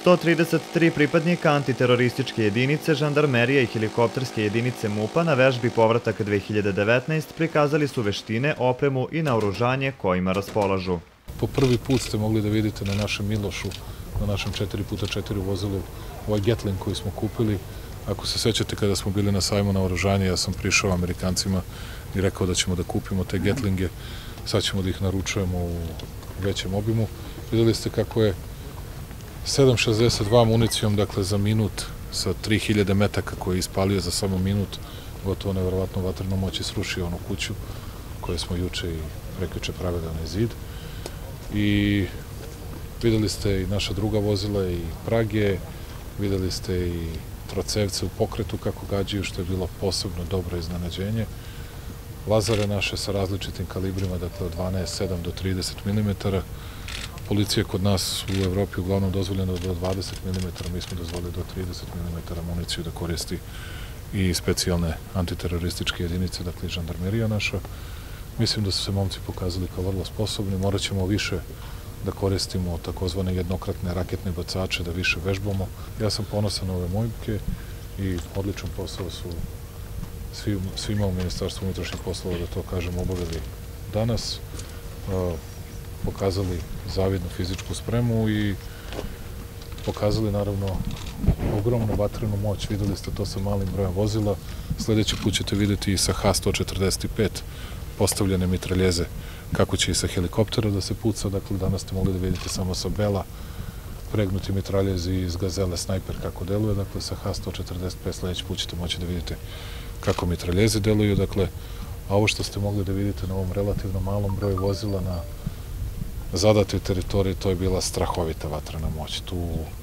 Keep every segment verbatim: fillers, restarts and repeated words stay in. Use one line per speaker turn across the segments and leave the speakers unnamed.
sto trideset tri pripadnika antiterorističke jedinice, žandarmerije i helikopterske jedinice MUP-a na vežbi Povratak dve hiljade devetnaest prikazali su veštine, opremu i naoružanje kojima raspolažu.
Po prvi put ste mogli da vidite na našem Milošu, na našem četiri puta četiri vozilu, ovaj Gatling koji smo kupili. Ako se sećate, kada smo bili na sajmu naoružanja, ja sam prišao Amerikancima i rekao da ćemo da kupimo te Gatlinge. Sad ćemo da ih naručujemo u većem obimu. Videli ste kako je sedam šezdeset dva municijom, dakle za minut, sa tri hiljade metaka koji je ispalio za samo minut, gotovo neverovatno vatreno moći srušio onu kuću koju smo juče i prekjuče pravili onaj zid. I videli ste i naša druga vozila i Prage, videli ste i trocevce u pokretu kako gađaju, što je bilo posebno dobro iznenađenje. Lazare naše sa različitim kalibrima, dakle od dvanaest sedam do trideset milimetara. Policija kod nas u Evropi uglavnom dozvoljeno do dvadeset milimetara, mi smo dozvolili do trideset milimetara municiju da koristi i specijalne antiterorističke jedinice, dakle i žandarmerija naša. Mislim da su se momci pokazali kao vrlo sposobni, morat ćemo više da koristimo takozvane jednokratne raketne bacače, da više vežbamo. Ja sam ponosan na ove momke i odličan posao su svi, svima u Ministarstvu unutrašnjih poslova, da to kažem, obavili danas. Pokazali zavidnu fizičku spremu i pokazali naravno ogromnu vatrenu moć. Videli ste to sa malim brojem vozila. Sledeći put ćete videti i sa ha sto četrdeset pet postavljene mitraljeze, kako će i sa helikoptera da se puca. Dakle, danas ste mogli da vidite samo sa Bela pregnuti mitraljezi iz Gazele Snajper kako deluje. Dakle, sa ha sto četrdeset pet sledeći put ćete moći da vidite kako mitraljeze deluju. Dakle, a ovo što ste mogli da vidite na ovom relativno malom broju vozila na zadatoj teritoriji, to je bila strahovita vatrena moć. Tu,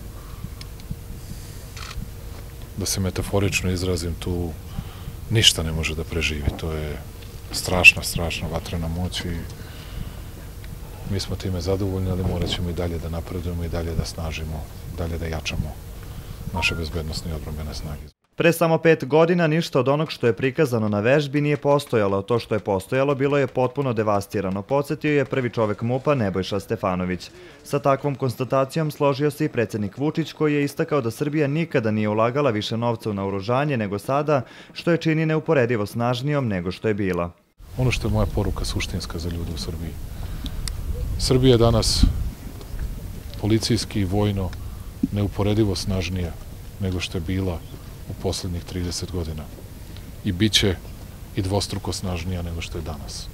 da se metaforično izrazim, tu ništa ne može da preživi. To je strašna, strašna vatrena moć i mi smo time zadovoljni, ali morat ćemo i dalje da napredujemo i dalje da snažimo, dalje da jačamo naše bezbednosne i odbrambene snage.
Pre samo pet godina ništa od onog što je prikazano na vežbi nije postojalo. To što je postojalo bilo je potpuno devastirano, podsjetio je prvi čovek MUP-a Nebojša Stefanović. Sa takvom konstatacijom složio se i predsednik Vučić, koji je istakao da Srbija nikada nije ulagala više novca u naoružanje nego sada, što je čini neuporedivo snažnijom nego što je bila.
Ono što je moja poruka suštinska za ljude u Srbiji. Srbija je danas policijski i vojno neuporedivo snažnija nego što je bila u poslednjih trideset godina. I bit će i dvostruko snažnija nego što je danas.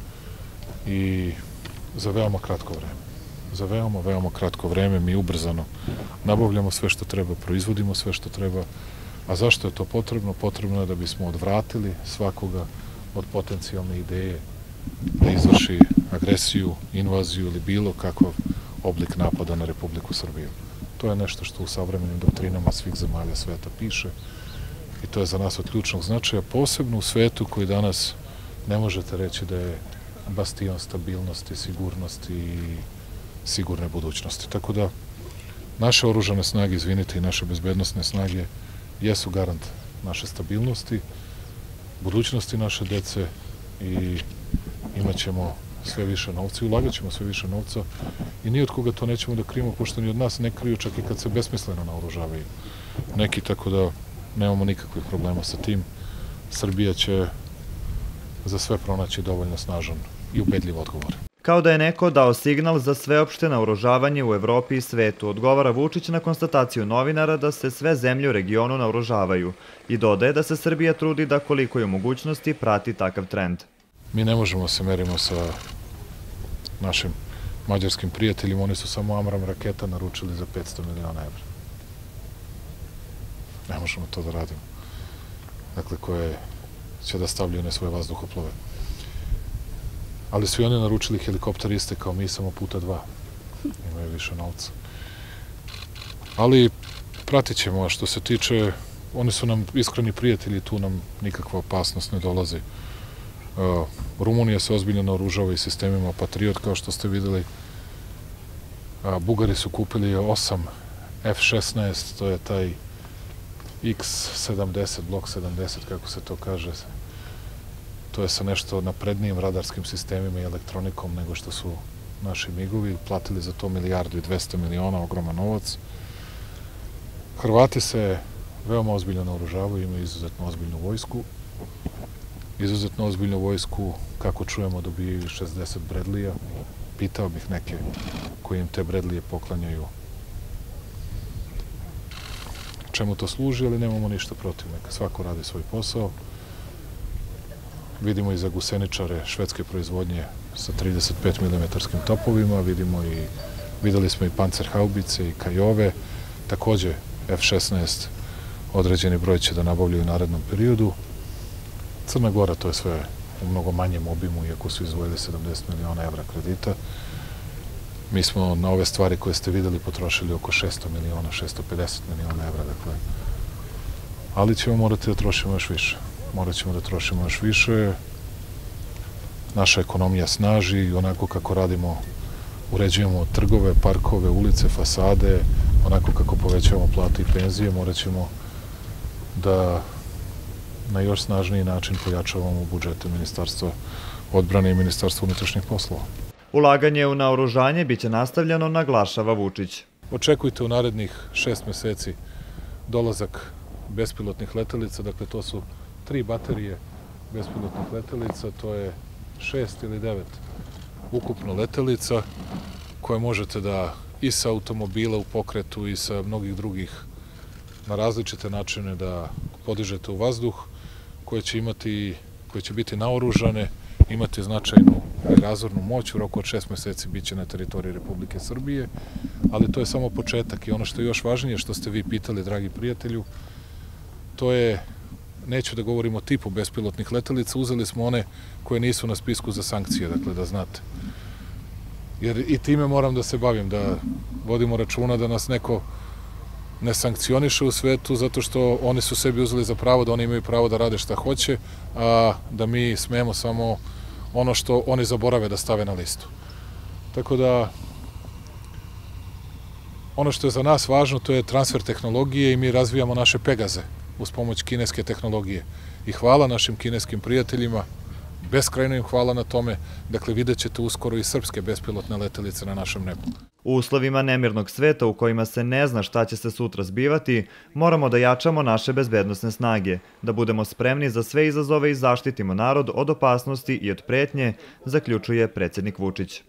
I za veoma kratko vreme. Za veoma, veoma kratko vreme mi ubrzano nabavljamo sve što treba, proizvodimo sve što treba. A zašto je to potrebno? Potrebno je da bismo odvratili svakoga od potencijalne ideje da izvrši agresiju, invaziju ili bilo kakav oblik napada na Republiku Srbiju. To je nešto što u savremenim doktrinama svih zemalja sveta piše i to je za nas od ključnog značaja, posebno u svetu koji danas ne možete reći da je bastion stabilnosti, sigurnosti i sigurne budućnosti. Tako da naše oružane snage, izvinite, i naše bezbednosne snage jesu garant naše stabilnosti, budućnosti naše dece i imat ćemo sve više novca i ulagat ćemo sve više novca i ni od koga to nećemo da krijemo, pošto ni od nas ne kriju čak i kad se besmisleno naoružavaju neki, tako da nemamo nikakvih problema sa tim. Srbija će za sve pronaći dovoljno snažan i ubedljiv odgovor.
Kao da je neko dao signal za sveopšte naoružavanje u Evropi i svetu, odgovara Vučić na konstataciju novinara da se sve zemlje u regionu naoružavaju i dodaje da se Srbija trudi da koliko je mogućnosti prati takav trend.
Mi ne možemo se merimo sa našim mađarskim prijateljima, oni su samo Amram raketa naručili za petsto miliona evra. Ne možemo to da radimo. Dakle, koje će da stavljaju na svoje vazduhoplove. Ali svi oni naručili helikopter iste kao mi, samo puta dva. Imaju više novca. Ali pratit ćemo, a što se tiče, oni su nam iskreni prijatelji, tu nam nikakva opasnost ne dolazi. Rumunija se ozbiljno naoružava i sistemima Patriot, kao što ste videli. Bugari su kupili osam ef šesnaest, to je taj iks sedamdeset, blok sedamdeset, kako se to kaže. To je sa nešto naprednijim radarskim sistemima i elektronikom nego što su naši migovi. Platili za to milijardu i dvesta miliona, ogroman novac. Hrvati se veoma ozbiljno naoružavaju, imaju izuzetno ozbiljnu vojsku. Izuzetno ozbiljnu vojsku, kako čujemo, dobijaju šezdeset Bredlija. Pitao bih neke koji im te Bredlije poklanjaju čemu to služi, ali nemamo ništa protiv. Neka svako radi svoj posao. Vidimo i za guseničare švedske proizvodnje sa trideset pet milimetarskim topovima, vidimo i, videli smo i pancerhaubice i kajove, takođe F šesnaest određeni broj će da nabavljaju u narednom periodu. Crna Gora, to je sve u mnogo manjem obimu, iako su izdvojili sedamdeset miliona evra kredita. Mi smo na ove stvari koje ste videli potrošili oko šesto miliona, šesto pedeset miliona evra, dakle. Ali ćemo morati da trošimo još više. Morat ćemo da trošimo još više. Naša ekonomija snaži i onako kako radimo, uređujemo trgove, parkove, ulice, fasade, onako kako povećavamo plate i penzije, morat ćemo da na još snažniji način pojačavamo budžete Ministarstva odbrane i Ministarstva unutrašnjih poslova.
Ulaganje u naoružanje biće nastavljeno, naglašava Vučić.
Očekujte u narednih šest meseci dolazak bespilotnih letelica, dakle to su tri baterije bespilotnih letelica, to je šest ili devet ukupno letelica koje možete da i sa automobila u pokretu i sa mnogih drugih na različite načine da podižete u vazduh, koje će imati, koje će biti naoružane, imati značajnu razornu moć, u roku od šest meseci biće na teritoriji Republike Srbije, ali to je samo početak i ono što je još važnije, što ste vi pitali, dragi prijatelju, to je, neću da govorim o tipu bespilotnih letelica, uzeli smo one koje nisu na spisku za sankcije, dakle da znate. Jer i time moram da se bavim, da vodimo računa da nas neko ne sankcioniše u svetu, zato što oni su sebi uzeli za pravo da oni imaju pravo da rade šta hoće, a da mi smemo samo ono što oni zaborave da stave na listu. Tako da, ono što je za nas važno, to je transfer tehnologije i mi razvijamo naše Pegaze uz pomoć kineske tehnologije. I hvala našim kineskim prijateljima, beskrajno im hvala na tome, dakle vidjet ćete uskoro i srpske bespilotne letelice na našem nebu.
U uslovima nemirnog sveta u kojima se ne zna šta će se sutra zbivati, moramo da jačamo naše bezbednosne snage, da budemo spremni za sve izazove i zaštitimo narod od opasnosti i od pretnje, zaključuje predsjednik Vučić.